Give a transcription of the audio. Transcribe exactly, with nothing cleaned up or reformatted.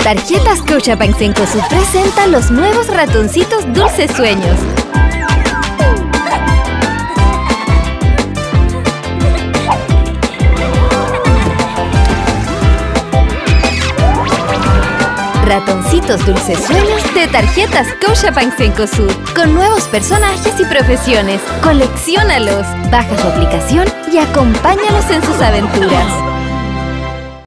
Tarjetas Scotiabank Cencosud presenta los nuevos ratoncitos Dulces Sueños. Ratoncitos Dulces Sueños de Tarjetas Scotiabank Cencosud. Con nuevos personajes y profesiones. Colecciónalos, baja su aplicación y acompáñalos en sus aventuras.